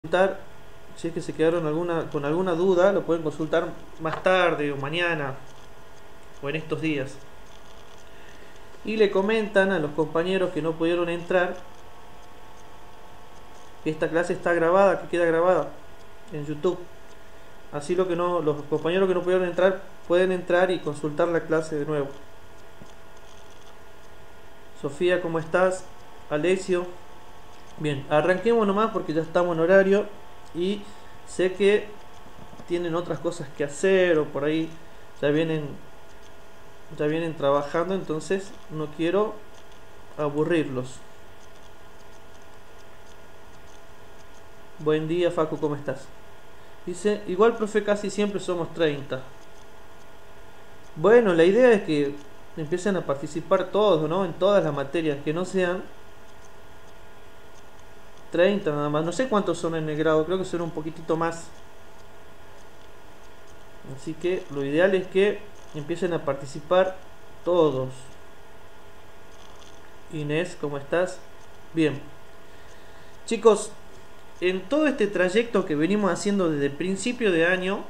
consultar. Si es que se quedaron con alguna duda, lo pueden consultar más tarde o mañana o en estos días. Y le comentan a los compañeros que no pudieron entrar que esta clase está grabada, que queda grabada en YouTube. Así los compañeros que no pudieron entrar pueden entrar y consultar la clase de nuevo. Sofía, ¿cómo estás? Alessio. Bien, arranquemos nomás porque ya estamos en horario y sé que tienen otras cosas que hacer o por ahí ya vienen ya vienen trabajando, entonces no quiero aburrirlos. Buen día, Facu, ¿cómo estás? Dice, igual profe, casi siempre somos 30. Bueno, la idea es que empiecen a participar todos, ¿no? En todas las materias, que no sean 30 nada más. No sé cuántos son en el grado, creo que son un poquitito más. Así que lo ideal es que empiecen a participar todos. Inés, ¿cómo estás? Bien. Chicos, en todo este trayecto que venimos haciendo desde el principio de año,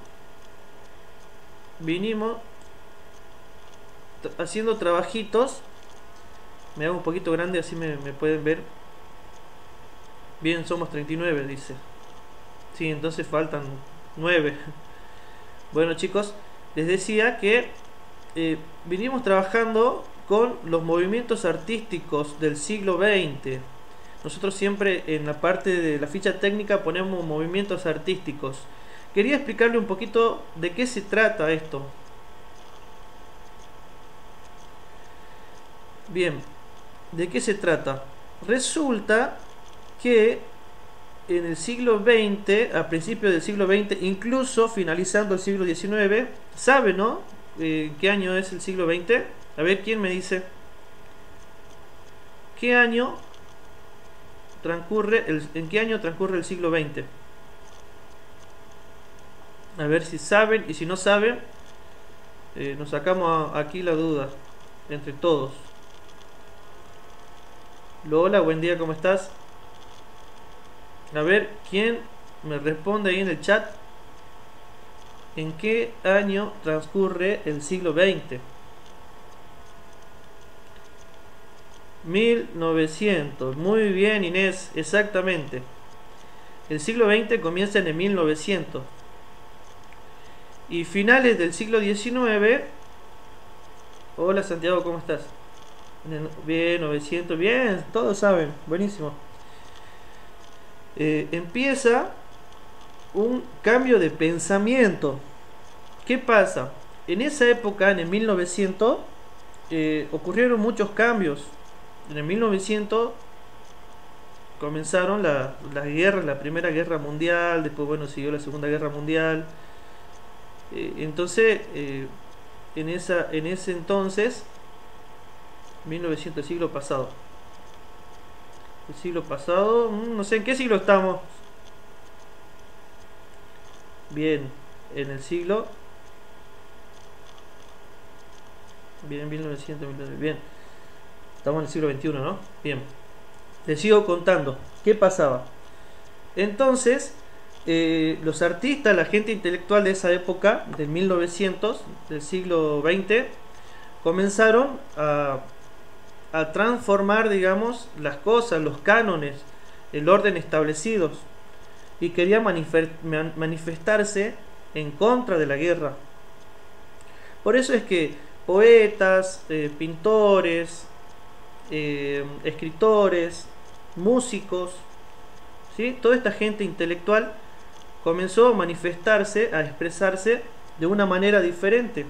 vinimos haciendo trabajitos. Me hago un poquito grande, así me pueden ver. Bien, somos 39, dice. Sí, entonces faltan 9. Bueno, chicos, les decía que vinimos trabajando con los movimientos artísticos del siglo XX. Nosotros siempre en la parte de la ficha técnica ponemos movimientos artísticos. Quería explicarle un poquito de qué se trata esto. Bien, ¿de qué se trata? Resulta que en el siglo XX, a principios del siglo XX, incluso finalizando el siglo XIX, ¿sabe, no? ¿Qué año es el siglo XX? A ver, ¿quién me dice? ¿Qué año ¿En qué año transcurre el siglo XX? A ver si saben, y si no saben, nos sacamos aquí la duda entre todos. Lola, buen día, ¿cómo estás? A ver, ¿quién me responde ahí en el chat? ¿En qué año transcurre el siglo XX? 1900. Muy bien, Inés, exactamente. El siglo XX comienza en el 1900. Y finales del siglo XIX. Hola Santiago, ¿cómo estás? Bien, 900. Bien, todos saben. Buenísimo. Empieza un cambio de pensamiento. ¿Qué pasa? En esa época, en el 1900, ocurrieron muchos cambios. En el 1900 comenzaron las guerras, la Primera Guerra Mundial, después bueno siguió la Segunda Guerra Mundial. Entonces, en ese entonces, 1900, el siglo pasado. El siglo pasado, no sé en qué siglo estamos. Bien, en el siglo. Bien, 1900, bien. Estamos en el siglo XXI, ¿no? Bien. Les sigo contando. ¿Qué pasaba? Entonces, los artistas, la gente intelectual de esa época, del 1900, del siglo XX, comenzaron a transformar, digamos, las cosas, los cánones, el orden establecidos, y querían manifestarse en contra de la guerra. Por eso es que poetas, pintores, escritores, músicos, ¿sí? Toda esta gente intelectual comenzó a manifestarse, a expresarse de una manera diferente.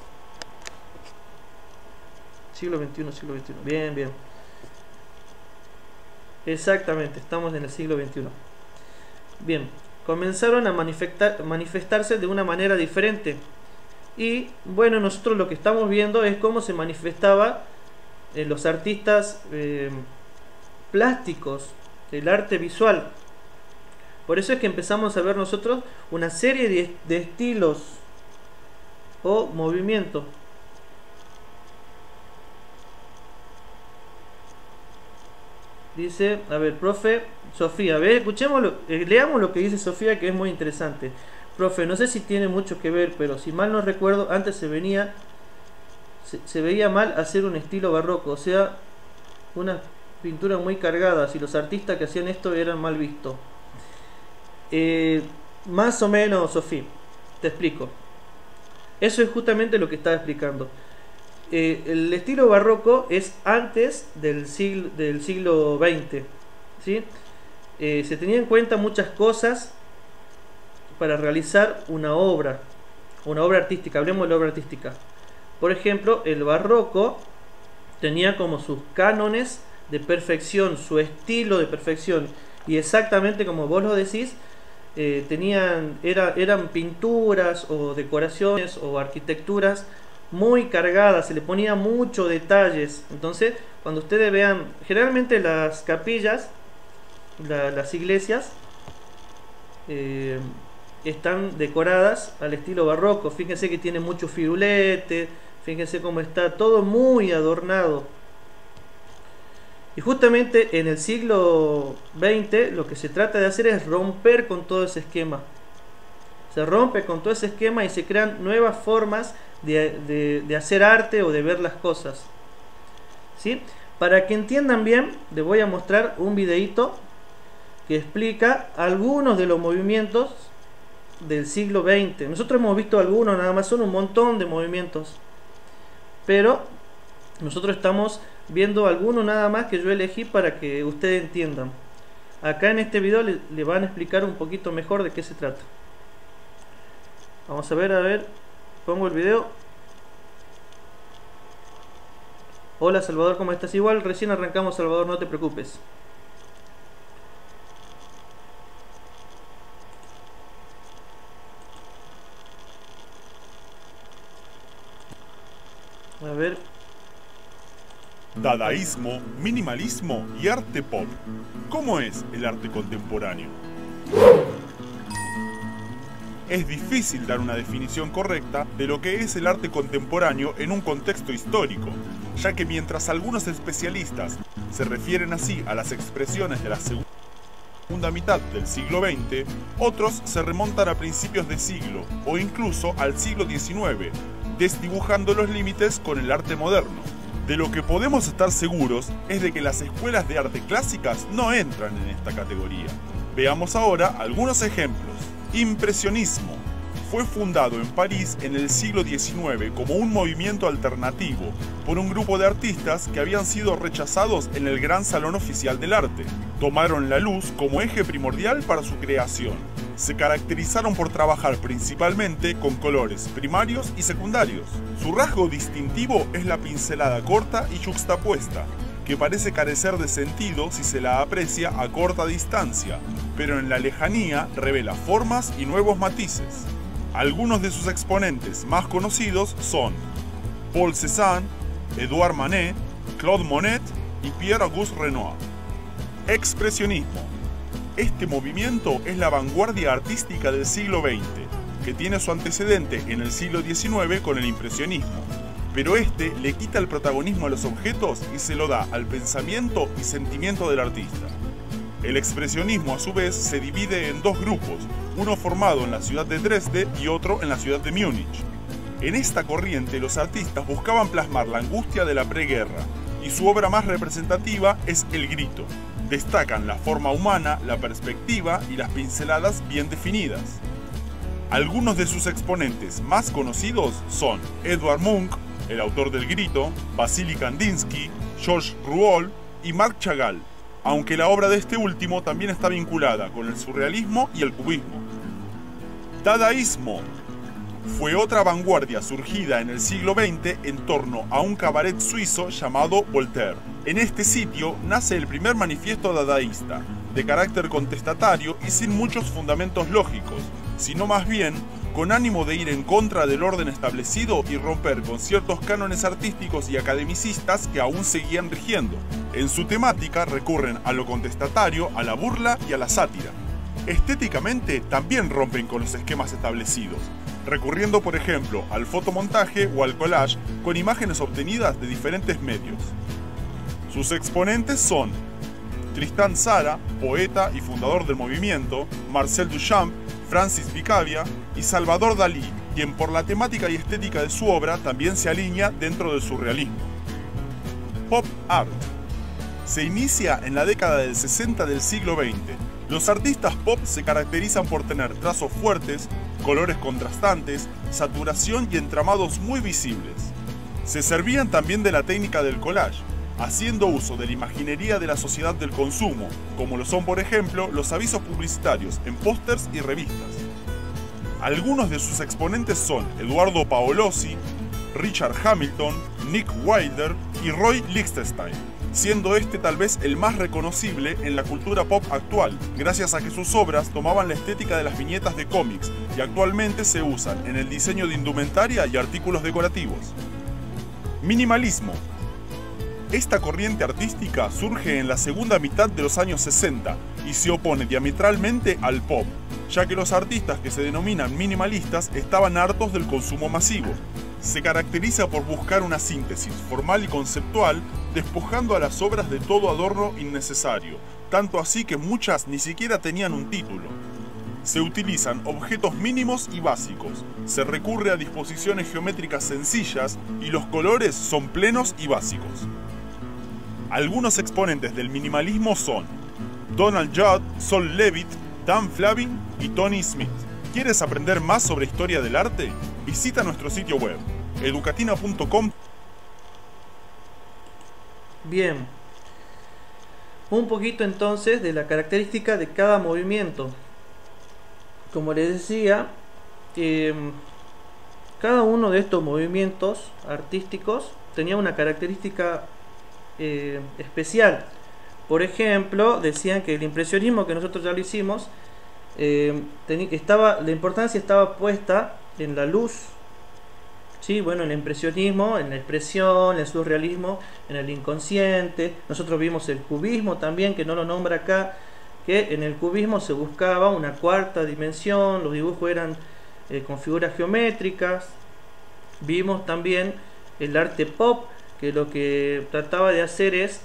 Siglo XXI, siglo XXI. Bien, bien. Exactamente, estamos en el siglo XXI. Bien, comenzaron a manifestarse de una manera diferente. Y bueno, nosotros lo que estamos viendo es cómo se manifestaba los artistas plásticos, el arte visual. Por eso es que empezamos a ver nosotros una serie de estilos o movimientos. Dice, a ver, profe, Sofía, a ver, escuchemos, leamos lo que dice Sofía, que es muy interesante. Profe, no sé si tiene mucho que ver, pero si mal no recuerdo, antes se veía mal hacer un estilo barroco, o sea, una pintura muy cargada, y los artistas que hacían esto eran mal vistos. Más o menos, Sofía, te explico. Eso es justamente lo que estaba explicando. El estilo barroco es antes del siglo XX, ¿sí? Se tenían en cuenta muchas cosas para realizar una obra artística. Hablemos de la obra artística. Por ejemplo, el barroco tenía como sus cánones de perfección, su estilo de perfección, y exactamente como vos lo decís, eran pinturas o decoraciones o arquitecturas muy cargadas, se le ponía muchos detalles. Entonces, cuando ustedes vean, generalmente las capillas, las iglesias, están decoradas al estilo barroco. Fíjense que tiene mucho firulete, fíjense cómo está todo muy adornado. Y justamente en el siglo XX lo que se trata de hacer es romper con todo ese esquema. Se rompe con todo ese esquema y se crean nuevas formas de hacer arte o de ver las cosas, ¿sí? Para que entiendan bien, les voy a mostrar un videito que explica algunos de los movimientos del siglo XX. Nosotros hemos visto algunos, nada más, son un montón de movimientos, pero nosotros estamos viendo algunos nada más que yo elegí para que ustedes entiendan. Acá en este video le van a explicar un poquito mejor de qué se trata. Vamos a ver, pongo el video. Hola Salvador, ¿cómo estás? Igual, recién arrancamos, Salvador, no te preocupes. A ver. Dadaísmo, minimalismo y arte pop. ¿Cómo es el arte contemporáneo? Es difícil dar una definición correcta de lo que es el arte contemporáneo en un contexto histórico, ya que mientras algunos especialistas se refieren así a las expresiones de la segunda mitad del siglo XX, otros se remontan a principios de siglo o incluso al siglo XIX, desdibujando los límites con el arte moderno. De lo que podemos estar seguros es de que las escuelas de arte clásicas no entran en esta categoría. Veamos ahora algunos ejemplos. Impresionismo. Fue fundado en París en el siglo XIX como un movimiento alternativo por un grupo de artistas que habían sido rechazados en el Gran Salón Oficial del Arte. Tomaron la luz como eje primordial para su creación. Se caracterizaron por trabajar principalmente con colores primarios y secundarios. Su rasgo distintivo es la pincelada corta y yuxtapuesta, que parece carecer de sentido si se la aprecia a corta distancia, pero en la lejanía revela formas y nuevos matices. Algunos de sus exponentes más conocidos son Paul Cézanne, Edouard Manet, Claude Monet y Pierre-Auguste Renoir. Expresionismo. Este movimiento es la vanguardia artística del siglo XX, que tiene su antecedente en el siglo XIX con el impresionismo, pero este le quita el protagonismo a los objetos y se lo da al pensamiento y sentimiento del artista. El expresionismo a su vez se divide en dos grupos, uno formado en la ciudad de Dresde y otro en la ciudad de Múnich. En esta corriente los artistas buscaban plasmar la angustia de la preguerra y su obra más representativa es El Grito. Destacan la forma humana, la perspectiva y las pinceladas bien definidas. Algunos de sus exponentes más conocidos son Edvard Munch, el autor del Grito, Vasily Kandinsky, Georges Rouault y Marc Chagall, aunque la obra de este último también está vinculada con el surrealismo y el cubismo. Dadaísmo. Fue otra vanguardia surgida en el siglo XX en torno a un cabaret suizo llamado Voltaire. En este sitio nace el primer manifiesto dadaísta, de carácter contestatario y sin muchos fundamentos lógicos, sino más bien con ánimo de ir en contra del orden establecido y romper con ciertos cánones artísticos y academicistas que aún seguían rigiendo. En su temática recurren a lo contestatario, a la burla y a la sátira. Estéticamente también rompen con los esquemas establecidos, recurriendo por ejemplo al fotomontaje o al collage con imágenes obtenidas de diferentes medios. Sus exponentes son Tristan Tzara, poeta y fundador del movimiento, Marcel Duchamp, Francis Picabia y Salvador Dalí, quien por la temática y estética de su obra también se alinea dentro del surrealismo. Pop Art. Se inicia en la década del 60 del siglo XX. Los artistas pop se caracterizan por tener trazos fuertes, colores contrastantes, saturación y entramados muy visibles. Se servían también de la técnica del collage, haciendo uso de la imaginería de la sociedad del consumo, como lo son por ejemplo los avisos publicitarios en pósters y revistas. Algunos de sus exponentes son Eduardo Paolozzi, Richard Hamilton, Nick Wilder y Roy Lichtenstein, siendo este tal vez el más reconocible en la cultura pop actual, gracias a que sus obras tomaban la estética de las viñetas de cómics y actualmente se usan en el diseño de indumentaria y artículos decorativos. Minimalismo. Esta corriente artística surge en la segunda mitad de los años 60 y se opone diametralmente al pop, ya que los artistas que se denominan minimalistas estaban hartos del consumo masivo. Se caracteriza por buscar una síntesis formal y conceptual, despojando a las obras de todo adorno innecesario, tanto así que muchas ni siquiera tenían un título. Se utilizan objetos mínimos y básicos, se recurre a disposiciones geométricas sencillas y los colores son plenos y básicos. Algunos exponentes del minimalismo son Donald Judd, Sol Levitt, Dan Flavin y Tony Smith. ¿Quieres aprender más sobre historia del arte? Visita nuestro sitio web, educatina.com. Bien, un poquito entonces de la característica de cada movimiento. Como les decía, cada uno de estos movimientos artísticos tenía una característica especial. Por ejemplo, decían que el impresionismo, que nosotros ya lo hicimos, la importancia estaba puesta en la luz, ¿sí? Bueno, en el impresionismo, en la expresión, en el surrealismo, en el inconsciente. Nosotros vimos el cubismo también, que no lo nombra acá, que en el cubismo se buscaba una cuarta dimensión, los dibujos eran con figuras geométricas. Vimos también el arte pop, que lo que trataba de hacer es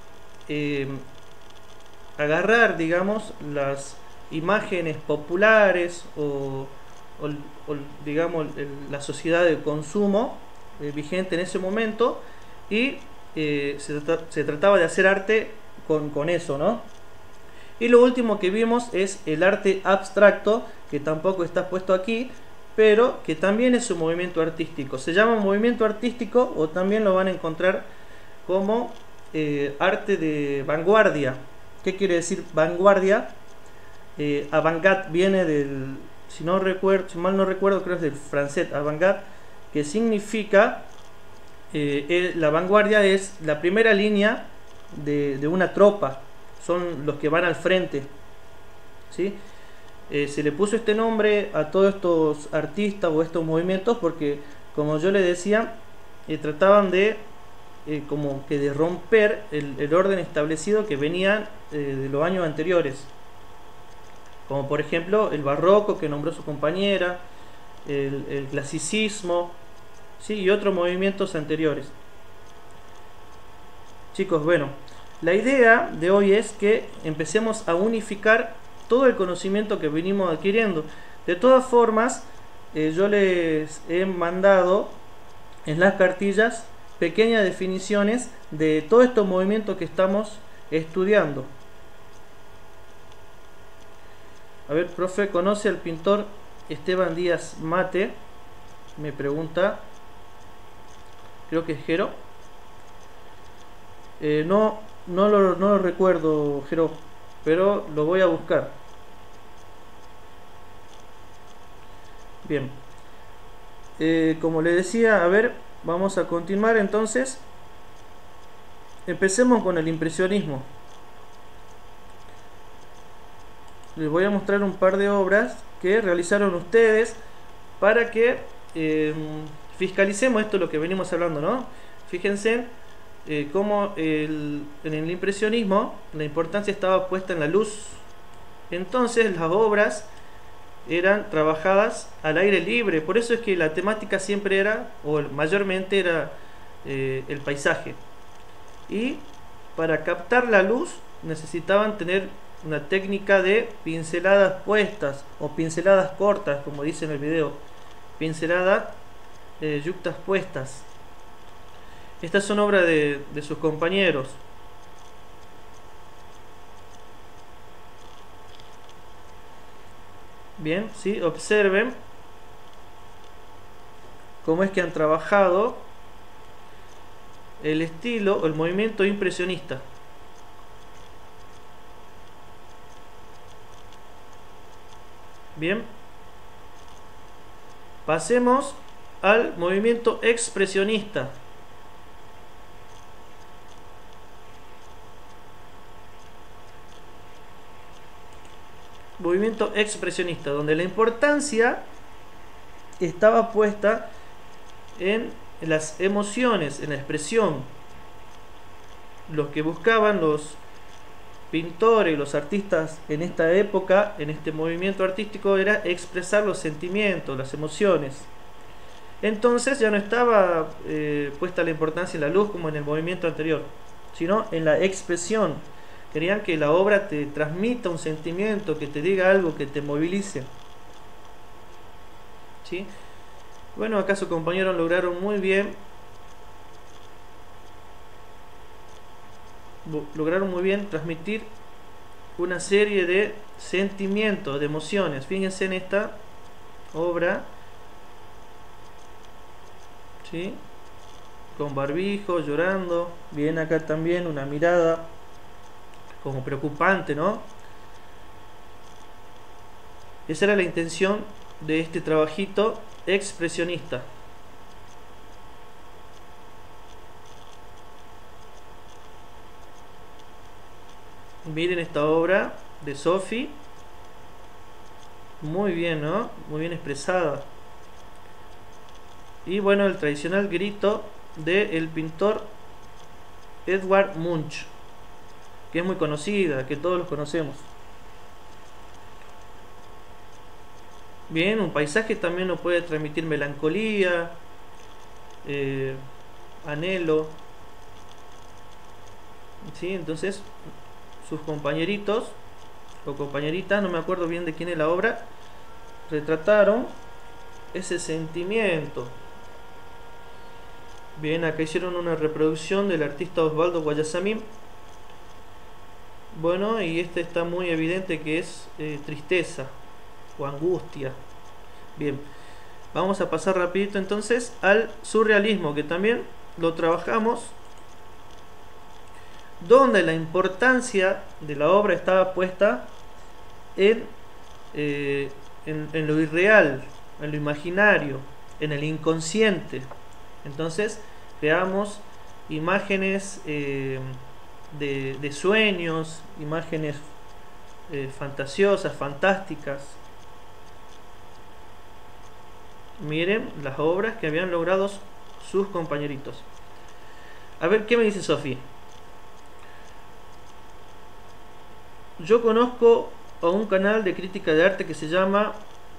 agarrar, digamos, las imágenes populares o digamos la sociedad de consumo vigente en ese momento y se trataba de hacer arte con eso, ¿no? Y lo último que vimos es el arte abstracto, que tampoco está puesto aquí, pero que también es un movimiento artístico. Se llama movimiento artístico o también lo van a encontrar como arte de vanguardia. ¿Qué quiere decir vanguardia? Avant-garde viene del, si mal no recuerdo, creo que es del francés avant-garde, que significa la vanguardia es la primera línea de una tropa, son los que van al frente, ¿sí? Se le puso este nombre a todos estos artistas o estos movimientos porque, como yo les decía, trataban de como que de romper el orden establecido que venían de los años anteriores, como por ejemplo el barroco que nombró su compañera, el clasicismo, ¿sí? Y otros movimientos anteriores. Chicos, bueno, la idea de hoy es que empecemos a unificar todo el conocimiento que venimos adquiriendo. De todas formas, yo les he mandado en las cartillas pequeñas definiciones de todos estos movimientos que estamos estudiando. A ver, profe, ¿conoce al pintor Esteban Díaz Mate? Me pregunta. Creo que es Jero. No lo recuerdo, Jero, pero lo voy a buscar. Bien. Como le decía, a ver, vamos a continuar entonces. Empecemos con el impresionismo. Les voy a mostrar un par de obras que realizaron ustedes para que fiscalicemos esto, lo que venimos hablando, ¿no? Fíjense cómo en el impresionismo la importancia estaba puesta en la luz. Entonces las obras eran trabajadas al aire libre, por eso es que la temática siempre era, o mayormente era, el paisaje. Y para captar la luz necesitaban tener una técnica de pinceladas puestas o pinceladas cortas, como dice en el video, pinceladas yuctas puestas. Estas son obras de sus compañeros. Bien, ¿sí? Observen cómo es que han trabajado el estilo o el movimiento impresionista. Bien, pasemos al movimiento expresionista. Movimiento expresionista, donde la importancia estaba puesta en las emociones, en la expresión. Los que buscaban los pintores, los artistas en esta época, en este movimiento artístico, era expresar los sentimientos, las emociones. Entonces ya no estaba puesta la importancia en la luz como en el movimiento anterior, sino en la expresión. Querían que la obra te transmita un sentimiento, que te diga algo, que te movilice. ¿Sí? Bueno, acá sus compañeros lograron muy bien. Transmitir una serie de sentimientos, de emociones. Fíjense en esta obra, ¿sí? Con barbijo, llorando. Bien, acá también una mirada como preocupante, ¿no? Esa era la intención de este trabajito expresionista. Miren esta obra de Sophie. Muy bien, ¿no? Muy bien expresada. Y bueno, el tradicional grito del pintor Edvard Munch, que es muy conocida, que todos los conocemos. Bien, un paisaje también nos puede transmitir melancolía, anhelo. ¿Sí? Entonces, sus compañeritos o compañeritas, no me acuerdo bien de quién es la obra, retrataron ese sentimiento. Bien, acá hicieron una reproducción del artista Osvaldo Guayasamín. Bueno, y este está muy evidente que es tristeza o angustia. Bien, vamos a pasar rapidito entonces al surrealismo, que también lo trabajamos, donde la importancia de la obra estaba puesta en lo irreal, en lo imaginario, en el inconsciente. Entonces creamos imágenes de sueños, imágenes fantasiosas, fantásticas. Miren las obras que habían logrado sus compañeritos. A ver, ¿qué me dice Sofía? Yo conozco a un canal de crítica de arte que se llama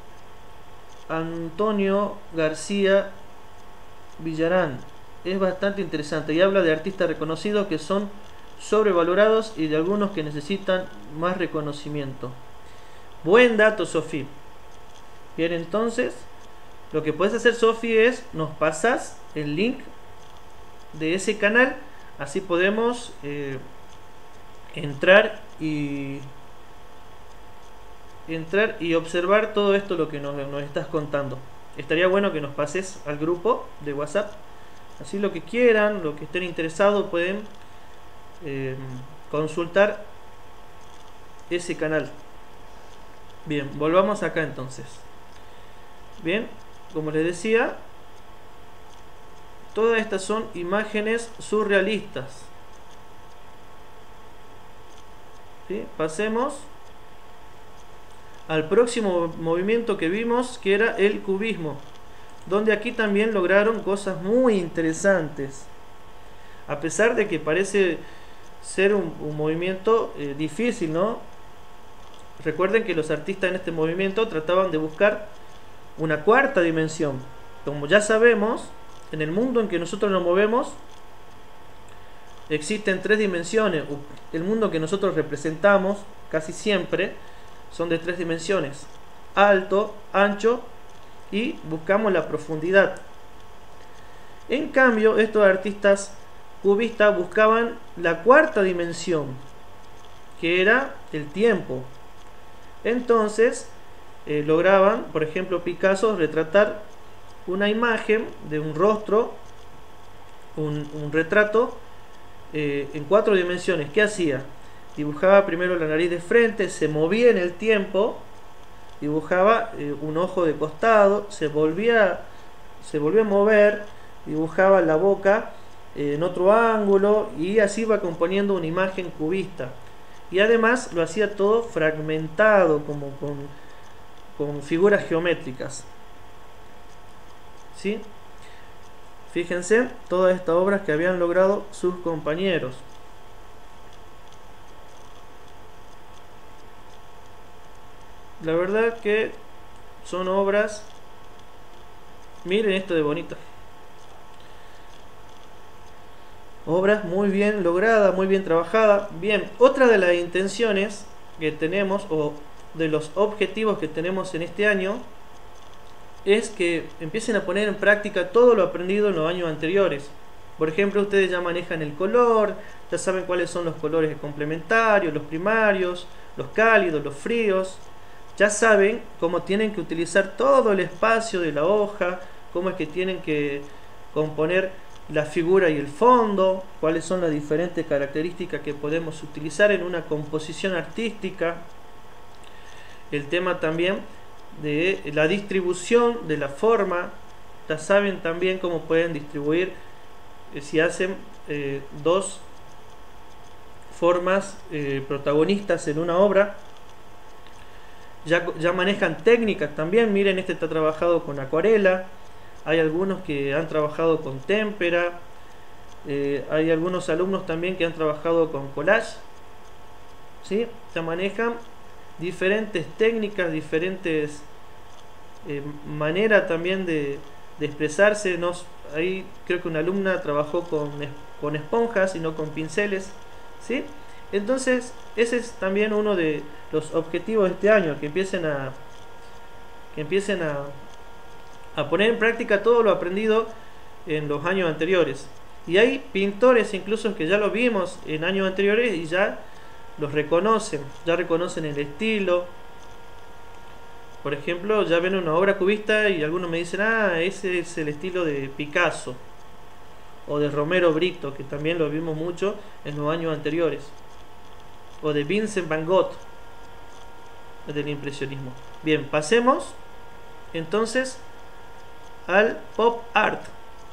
Antonio García Villarán. Es bastante interesante y habla de artistas reconocidos que son sobrevalorados y de algunos que necesitan más reconocimiento. Buen dato, Sofía. Bien, entonces lo que puedes hacer, Sofía, es nos pasas el link de ese canal, así podemos entrar y observar todo esto lo que nos estás contando. Estaría bueno que nos pases al grupo de WhatsApp, así lo que quieran, lo que estén interesados pueden consultar ese canal. Bien, volvamos acá entonces. Bien, como les decía, todas estas son imágenes surrealistas. ¿Sí? Pasemos al próximo movimiento que vimos, que era el cubismo, donde aquí también lograron cosas muy interesantes, a pesar de que parece ser un movimiento difícil, ¿no? Recuerden que los artistas en este movimiento trataban de buscar una cuarta dimensión. Como ya sabemos, en el mundo en que nosotros nos movemos, existen 3 dimensiones. El mundo que nosotros representamos casi siempre son de 3 dimensiones: alto, ancho y buscamos la profundidad. En cambio, estos artistas cubistas buscaban la 4ª dimensión, que era el tiempo. Entonces lograban, por ejemplo, Picasso, retratar una imagen de un rostro, un retrato en 4 dimensiones. ¿Qué hacía? Dibujaba primero la nariz de frente, se movía en el tiempo, dibujaba un ojo de costado, se volvía a mover, dibujaba la boca en otro ángulo, y así va componiendo una imagen cubista. Y además lo hacía todo fragmentado, como con figuras geométricas. ¿Sí? Fíjense todas estas obras que habían logrado sus compañeros. La verdad que son obras, miren esto de bonito, obras muy bien logradas, muy bien trabajadas. Bien, otra de las intenciones que tenemos, o de los objetivos que tenemos en este año, es que empiecen a poner en práctica todo lo aprendido en los años anteriores. Por ejemplo, ustedes ya manejan el color, ya saben cuáles son los colores complementarios, los primarios, los cálidos, los fríos. Ya saben cómo tienen que utilizar todo el espacio de la hoja, cómo es que tienen que componer la figura y el fondo, cuáles son las diferentes características que podemos utilizar en una composición artística. El tema también de la distribución de la forma, ya saben también cómo pueden distribuir, si hacen 2 formas protagonistas en una obra. Ya manejan técnicas también. Miren, este está trabajado con acuarela, hay algunos que han trabajado con témpera, hay algunos alumnos también que han trabajado con collage. ¿Sí? Ya manejan diferentes técnicas, diferentes maneras también de expresarse. Ahí creo que una alumna trabajó con esponjas y no con pinceles. ¿Sí? Entonces ese es también uno de los objetivos de este año, que empiecen a poner en práctica todo lo aprendido en los años anteriores. Y hay pintores incluso que ya lo vimos en años anteriores y ya los reconocen, ya reconocen el estilo. Por ejemplo, ya ven una obra cubista y algunos me dicen: ah, ese es el estilo de Picasso o de Romero Britto, que también lo vimos mucho en los años anteriores, o de Vincent van Gogh, del impresionismo. Bien, pasemos entonces al pop art.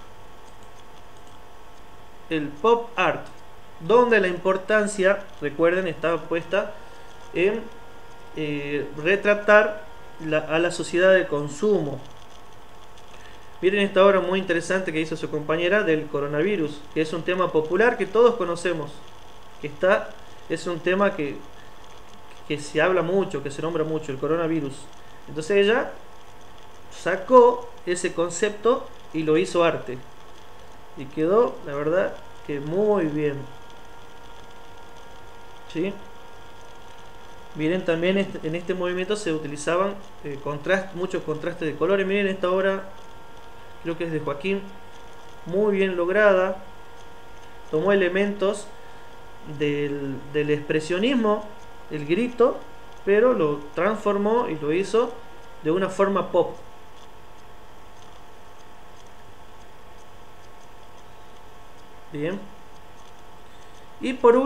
El pop art, donde la importancia, recuerden, estaba puesta en retratar a la sociedad de consumo. Miren esta obra muy interesante que hizo su compañera del coronavirus, que es un tema popular que todos conocemos, es un tema que se habla mucho, que se nombra mucho, el coronavirus. Entonces ella sacó ese concepto y lo hizo arte, y quedó, la verdad, que muy bien. ¿Sí? Miren, también en este movimiento se utilizaban muchos contrastes de colores. Miren esta obra, creo que es de Joaquín, muy bien lograda. Tomó elementos del expresionismo, el grito, pero lo transformó y lo hizo de una forma pop. Bien. Y por